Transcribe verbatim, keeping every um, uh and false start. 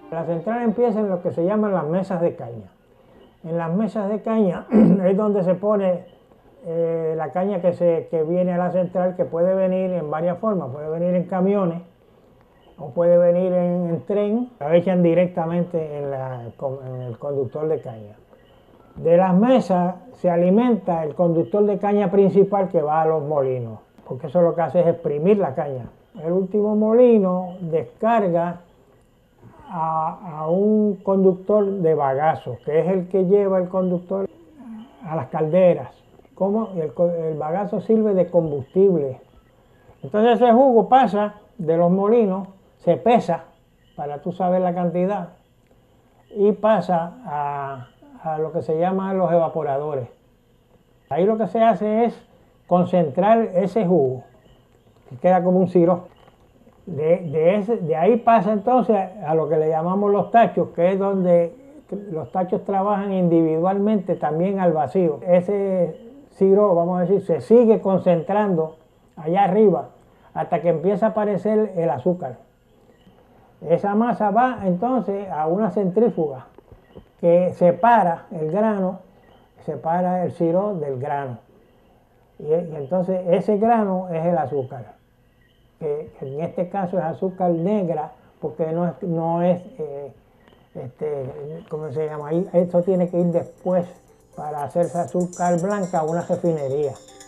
La central empieza en lo que se llaman las mesas de caña. En las mesas de caña es donde se pone eh, la caña que, se, que viene a la central, que puede venir en varias formas. Puede venir en camiones o puede venir en, en tren. La echan directamente en, la, en el conductor de caña. De las mesas se alimenta el conductor de caña principal que va a los molinos, porque eso lo que hace es exprimir la caña. El último molino descarga a, a un conductor de bagazo, que es el que lleva el conductor a las calderas. Como el, el bagazo sirve de combustible. Entonces ese jugo pasa de los molinos, se pesa para tú saber la cantidad y pasa a, a lo que se llaman los evaporadores. Ahí lo que se hace es concentrar ese jugo, que queda como un sirope. De, de, ese, de ahí pasa entonces a lo que le llamamos los tachos, que es donde los tachos trabajan individualmente también al vacío. Ese sirope, vamos a decir, se sigue concentrando allá arriba hasta que empieza a aparecer el azúcar. Esa masa va entonces a una centrífuga que separa el grano, separa el sirope del grano. Y, y entonces ese grano es el azúcar, que en este caso es azúcar negra, porque no es, no es eh, este, ¿cómo se llama? Esto tiene que ir después para hacerse azúcar blanca a una refinería.